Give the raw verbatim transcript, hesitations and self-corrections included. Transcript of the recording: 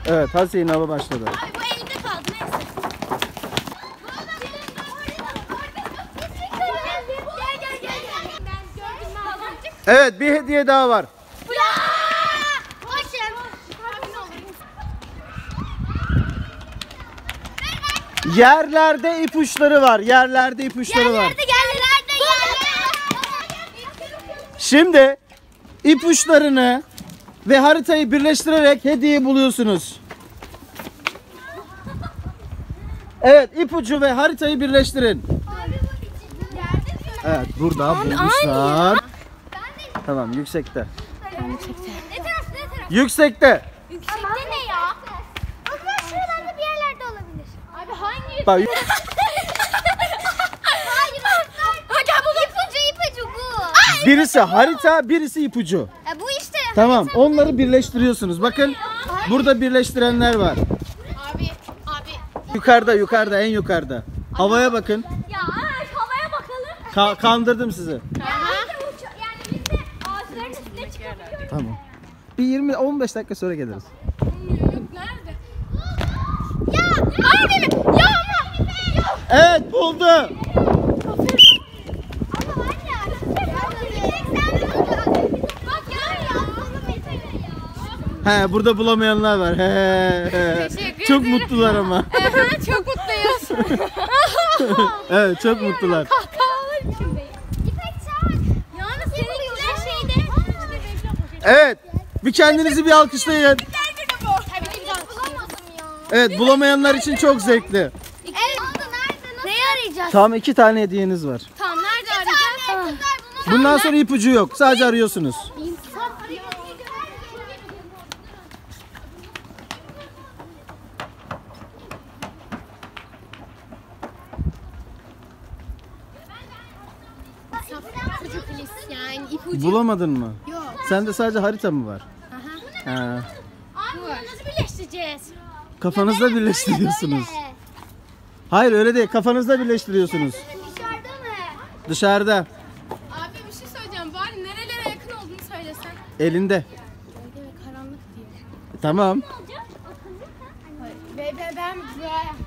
Evet, Hasiye'nin avı başladı. Abi bu elimde kaldı neyse. Evet, bir hediye daha var. Yerlerde ipuçları var. Yerlerde ipuçları var. Yerlerde yerlerde yerlerde. Şimdi ipuçlarını ve haritayı birleştirerek hediyeyi buluyorsunuz. Evet, ipucu ve haritayı birleştirin. Evet, burada bulmuşlar. Tamam, yüksekte. Yüksekte. Ne taraf ne taraf? Yüksekte. Yüksekte ne ya? O zaman şuralarda bir yerlerde olabilir. Abi hangi? Bak, Hayır. Hocam bu ipucu ipucu bu. birisi harita, birisi ipucu. E, bu işte. Tamam, onları birleştiriyorsunuz. Bakın, burada birleştirenler var. Abi abi. Yukarıda, yukarıda, en yukarıda. Havaya bakın. Ya havaya bakalım. Ka- kandırdım sizi. Yani biz de ağaçların üstüne çıkabiliyoruz. Tamam. Bir yirmi on beş dakika sonra geliriz. Nerede? Ya abi ya ama. Evet, buldu. Ama var ya. Bak ya. He, burada bulamayanlar var. He, he. Teşekkür Çok ederim. mutlular ama. Çok mutluyuz. Evet, çok mutlular. Kahkahalar içindeyim. İpek çağır. Yani seninkiler şeyde. Evet, bir kendinizi bir alkışlayın. Tabii ki bulamadım ya. Evet, bulamayanlar için çok zevkli. Evet. Neyi arayacağız? Tamam, iki tane hediyeniz var. Tamam nerede arayacağız? Tamam. Bundan sonra ipucu yok. Sadece arıyorsunuz. İpucu polis yani ipucu. Bulamadın mı? Yok. Sende sadece harita mı var? Ha. Abi bunu nasıl birleştireceğiz? Kafanızda birleştiriyorsunuz. Hayır, öyle değil. Kafanızda birleştiriyorsunuz. Dışarıda mı? Dışarıda. Abi bir şey söyleyeceğim. Bari nerelere yakın olduğunu söylesen. Elinde. Öyle karanlık diye. Tamam. Ve ben, ben